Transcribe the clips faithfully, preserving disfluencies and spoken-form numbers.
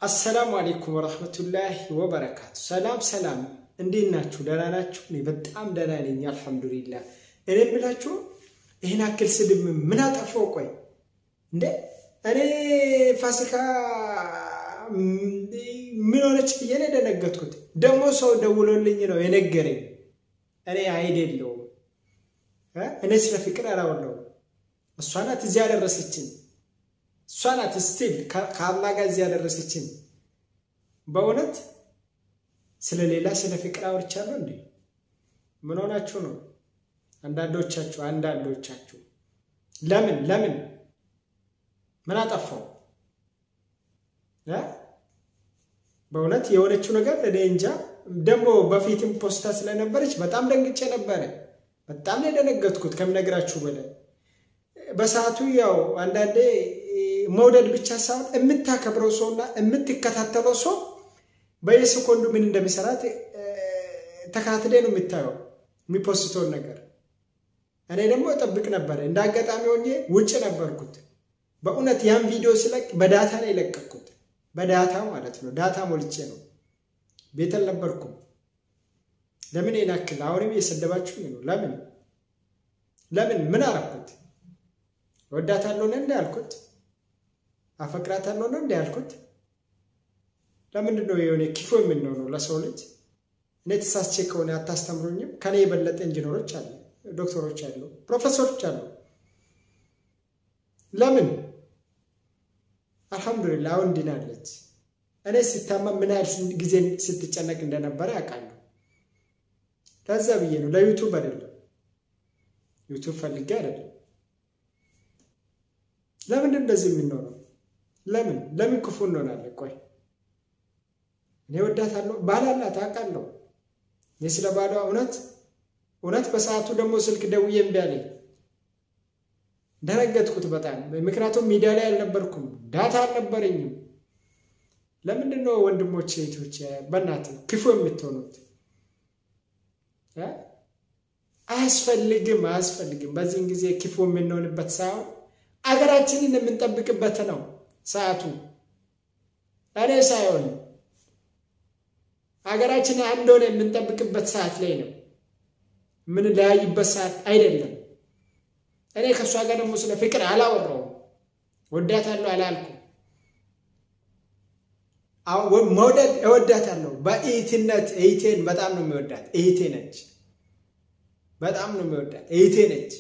السلام عليكم ورحمة الله وبركاته. سلام سلام. عندنا شو درانا شو نبتأم درانين الحمد لله. أنا بلا شو هنا كل سد من هتفوقي. ده أنا فاسكا من ولا شيء أنا ده نقد كده. دمو سو دولون لي ينو ينقرين. أنا عايد له. ها أنا سلا فكرة راولو. الصلاة تزيادة رسيتين. صلاة ستيل كارلا جزيرة الرسيتين بونت سلاليلا سلا فكرة ورشالون دي منونا شنو عندنا دوتشاتشو عندنا دوتشاتشو لمن لمن من أتفهم ها بونت يوري شنو قال لدينجا دمو بفيتم بوستاس لنا برش بتعمل دنقة شنا بره بتعمل دنقة كود كم نقرأ شو بده بس هاتو ياو عندنا موديل بيتشاسون امتا كبروسونا امتي كتاتلوسو بيسكوندو من እንደሚሰራት ተካትለ ነው የሚታየው የሚፖስቶን ነገር እኔ ደግሞ ተጠብቅ ነበር እንዳጋጣሚ ሆኜ ውጭ ነበርኩት በእውነት ያን ቪዲዮ ስለቅ በዳታ ላይ ለቀቅኩት በዳታ ማለት ነው ዳታ ሞልቼ ነው ቤተል ነበርኩ ለምን ይናክል አውሪም የሰደባችሁ ነው ለምን ለምን ምን አረኩት ወዳታለሁ ነው እንዳልኩት አፈቅራታለሁ ነው እንዳልኩት ለምንድን ነው የሆነ ኪፎ የምንሆነው ነው ለሰው ልጅ እኔ ተሳስቼ ከሆነ አታስተምሩኝም ከኔ የበለጠ ኢንጂነሮች አሉ ዶክተሮች አሉ ፕሮፌሰሮች አሉ ለምን አልহামዱሊላህ አሁን ዲናለች እኔ ሲታመም ምን ያህል ጊዜ ስትጨነቅ እንደነበረ ያውቃለሁ ታዛ ብዬ ነው ለዩቲዩብ አይደለም ዩቲዩብ ፈልጌ አይደለም ለምን እንደዚህ የምንሆነው ለምን ለምን ክፉ እንሆናለን ቆይ እኔ ወዳታለሁ ባላላት አቃለሁ የስለባሏ እውነት እውነት በሰዓቱ ደግሞ ስልክ ደውዬ እምቢያለኝ ደረገጥኩት በጣም ምክንያቱም ሚዲያ ላይ አልነበርኩም ዳታ አልነበረኝም ለምንድን ነው ወንድሞቼ እህቶቼ በእናት ክፉ የምትሆኑት እ አያስፈልግም አያስፈልግም በዚህ ጊዜ ክፉ የምንሆንበት ሳይሆን አገራችንን የምንጠብቅበት ነው ሰዓቱ አሬ ሳይሆን አገራችን አንድ ሆነ የምንጠብቅበት ሰዓት ላይ ነው ምን ላይበት ሰዓት አይደለም እኔ ከሷ ጋር ደግሞ ስለ ፍቅር አላወራው ወዳታለሁ አላልኩ አው ሞዴል እወዳታለሁ በኢትነት ኢቴን በጣም ነው የሚወዳት ኢቴ ነች በጣም ነው የሚወዳት ኢቴ ነች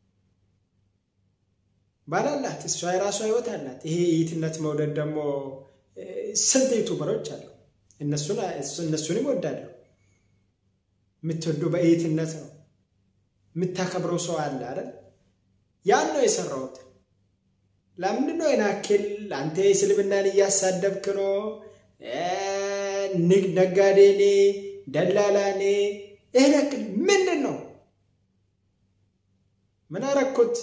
ባላላት እሷ የራሷ ህይወት አላት ይሄ ኢትነት መውደድ ደግሞ ስንት ዩቲዩበሮች አሉ እነሱና እነሱንም ይወዳሉ ምትወዱ በኢትነት ነው ምታከብረው ሰው አለ አይደል ያን ነው የሰራውት ለምን ነው የናከል አንተ ስልብናን ያሳደብክ ነው ንግ ነጋዴኔ ደላላኔ እህለክ ምንድነው ምን አረኩት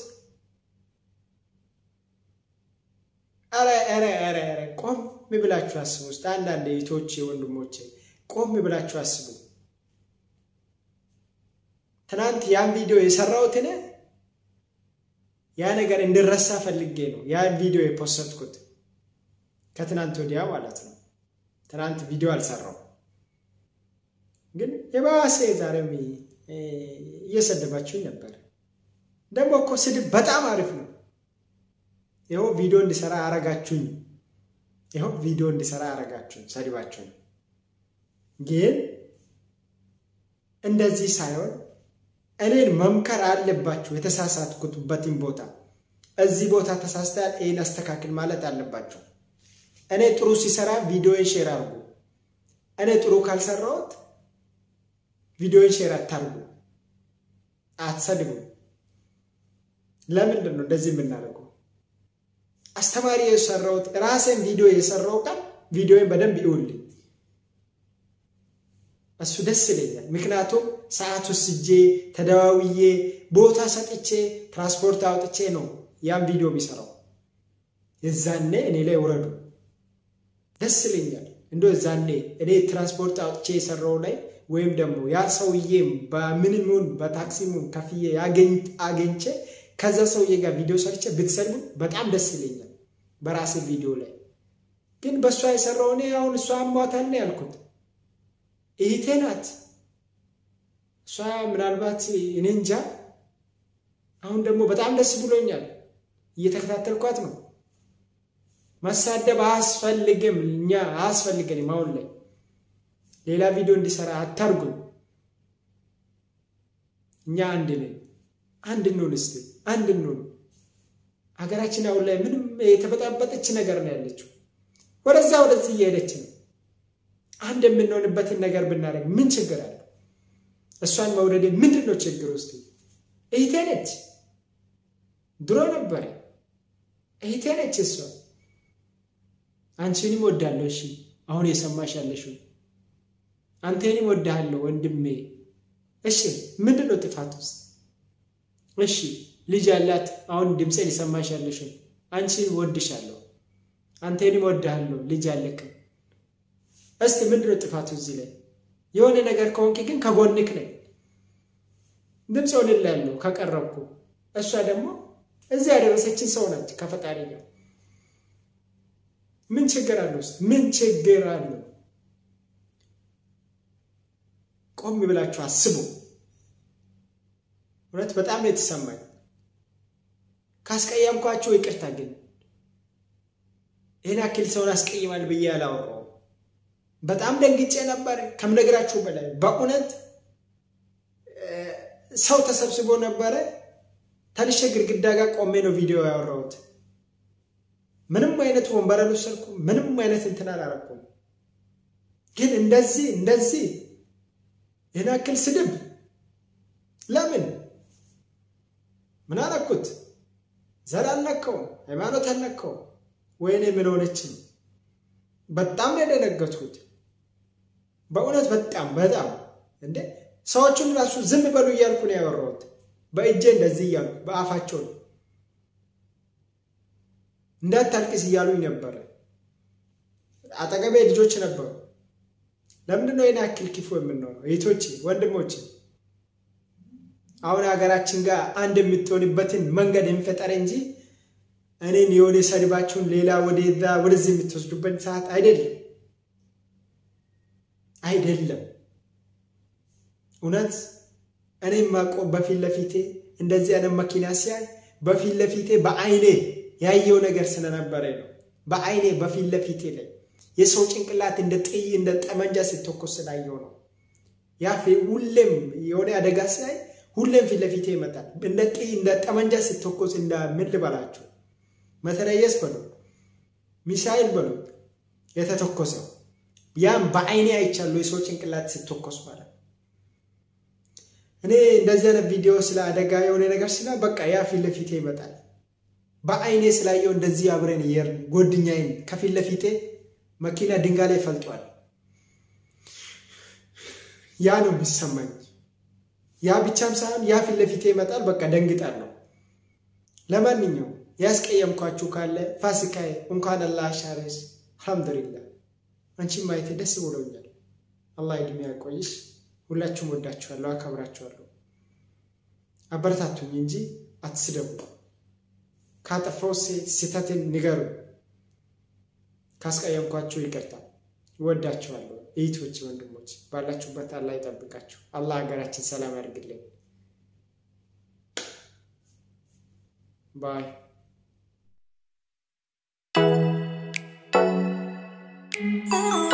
አረ አረ አረ አረ ቆም ብላችሁ አስቡ ውስጥ አንዳንድ እህቶቼ ወንድሞቼ ቆም ብላችሁ አስቡ ትናንት ያን ቪዲዮ የሰራሁት እኔ ያ ነገር እንድረሳ ፈልጌ ነው ያን ቪዲዮ የፖስትኩት ከትናንት ወዲያ ማለት ነው ትናንት ቪዲዮ አልሰራው ግን የባሰ ዛሬም እየሰደባችሁ ነበር ደግሞ እኮ ስድብ በጣም አሪፍ ነው ይሄው ቪዲዮ እንዲሰራ አረጋችሁኝ ይሄው ቪዲዮ እንዲሰራ አረጋችሁኝ ሰድባችሁኝ ግን እንደዚህ ሳይሆን እኔን መምከር አለባችሁ የተሳሳትኩትበትን ቦታ እዚህ ቦታ ተሳስተሃል እኔን አስተካክል ማለት አለባችሁ እኔ ጥሩ ሲሰራ ቪዲዮን ሼር አድርጉ እኔ ጥሩ ካልሰራሁት ቪዲዮን ሼር አታርጉ አትሰድቡ ለምንድን ነው እንደዚህ የምናደርገው አስተማሪ የሰራውት ራሴን ቪዲዮ የሰራው ቀን ቪዲዮን በደንብ ይውልኝ እሱ ደስ ይለኛል ምክንያቱም ሰዓቱ ስጄ ተደዋውዬ ቦታ ሰጥቼ ትራንስፖርት አውጥቼ ነው ያን ቪዲዮ የሚሰራው የዛኔ እኔ ላይ ወረዱ ደስ ይለኛል እንዶ ዛኔ እኔ ትራንስፖርት አውጥቼ የሰራው ላይ ወይም ደግሞ ያ ሰውዬም በምንሙን በታክሲሙን ከፍዬ ያገኝ አገኝቼ ከዛ ሰውዬ ጋር ቪዲዮ ሰርቼ ብትሰሩ በጣም ደስ ይለኛል በራሴ ቪዲዮ ላይ ግን በሷ የሰራው እኔ አሁን እሷ አሟታል ነው ያልኩት እህቴ ናት እሷ ምናልባት እኔ እንጃ አሁን ደግሞ በጣም ደስ ብሎኛል እየተከታተልኳት ነው ማሳደብ አስፈልግም እኛ አስፈልገንም አሁን ላይ ሌላ ቪዲዮ እንዲሰራ አታርጉ እኛ አንድ ነን አንድ ነው እስቲ አንድ ነው ሀገራችን አሁን ላይ ምንም የተበጣበጠች ነገር ነው ያለችው ወደዛ ወደዚህ እየሄደች ነው አንድ የምንሆንበትን ነገር ብናደርግ ምን ችግር አለ እሷን መውደድ ምንድነው ችግር ውስጥ እህቴ ነች ድሮ ነበር እህቴ ነች እሷ አንቺንም ወዳለሁ እሺ አሁን የሰማሽ ያለሽው አንተንም ወዳለሁ ወንድሜ እሺ ምንድነው ጥፋቱስ እሺ ልጅ ያላት አሁን ድምጼን ይሰማሽ ያለሽው አንቺን ወድሻለሁ አንተንም ወዳለሁ ልጅ ያለክ እስቲ ምንድነው ጥፋቱ እዚህ ላይ የሆነ ነገር ከሆንክ ግን ከጎንክ ነኝ ድምጽ ወልላለሁ ከቀረብኩ እሷ ደግሞ እዚህ ያደረሰችን ሰው ነች ከፈጣሪ ጋር ምን ችግር አለው ምን ችግር አለው ቆም ብላችሁ አስቡ ወለት በጣም ነው የተሰማኝ ካስቀየምኳችሁ ይቅርታ ግን እኔ አክል ሰው አስቀይማል ብዬ አላወራው በጣም ደንግጬ ነበር ከምነግራችሁ በላይ በእውነት ሰው ተሰብስቦ ነበር ታልሽ ግድግዳ ጋር ቆሜ ነው ቪዲዮ ያወራሁት ምንም አይነት ወንበር አልወሰድኩ ምንም አይነት እንትን አላረኩም ግን እንደዚህ እንደዚህ የናክል ስድብ ለምን ምን አላኩት ዘላልነከው ሃይማኖት አልነከው ወይኔ ምን ሆነች በጣም ያደነገጥኩት በእውነት በጣም በጣም እንዴ ሰዎችን ራሱ ዝም በሉ ይያልኩ ነው ያወራሁት በእጄ እንደዚህ ይያልኩ በአፋቸው እንዳታልቅስ ይያሉኝ ነበር አጠገቤ ልጆች ነበሩ ለምን ነው የናክል ኪፉ የምንሆነው እህቶቼ ወንድሞቼ አሁን ሀገራችን ጋር አንድ የምትሆንበትን መንገድ እንፈጠር እንጂ እኔን የሆነ ሰድባችሁን ሌላ ወደዛ ወደዚህ የምትወስዱበት ሰዓት አይደለም አይደለም እውነት እኔ ማቆ በፊት ለፊቴ እንደዚህ አይነት መኪና ሲያይ በፊት ለፊቴ በአይኔ ያየው ነገር ስለነበረ ነው በአይኔ በፊት ለፊቴ ላይ የሰው ጭንቅላት እንደ ጥይ እንደ ጠመንጃ ሲተኮስ ስላየው ነው ያፌ ሁሌም የሆነ አደጋ ሲያይ ሁሌም ፊት ለፊቴ ይመጣል እንደ ጥይ እንደ ጠመንጃ ሲተኮስ እንደ ምን ልበላችሁ መተረየስ በሉ ሚሳኤል በሉ የተተኮሰው ያም በአይኔ አይቻለሁ የሰው ጭንቅላት ሲተኮስ ማለት እኔ እንደዚህ አይነት ቪዲዮ ስለ አደጋ የሆነ ነገር ሲና በቃ ያ ፊት ለፊቴ ይመጣል በአይኔ ስላየው እንደዚህ አብረን ይየር ጎድኛዬን ከፊት ለፊቴ መኪና ድንጋይ ላይ ፈልጧል ያ ነው የሚሰማኝ ያ ብቻም ሳይሆን ያ ፊት ለፊቴ ይመጣል በቃ ደንግጣለሁ ለማንኛውም ያስቀየምኳችሁ ካለ ፋሲካዬ እንኳን አላህ ሻረሽ አልহামዱሊላህ አንቺ ማይተ ደስ ብሎኛል አላህ ይድም ያቆይሽ ሁላችሁም ወዳችኋለሁ አከብራችኋለሁ አበረታቱኝ እንጂ አትስደቡ ካጠፋው ሲታተን ንገሩ ካስቀየምኳችሁ ይቅርታ ወዳችኋለሁ እህቶች ወንድሞች ባላችሁበት አላህ ይጠብቃችሁ አላህ ሀገራችን ሰላም ያርግልን ባይ Oh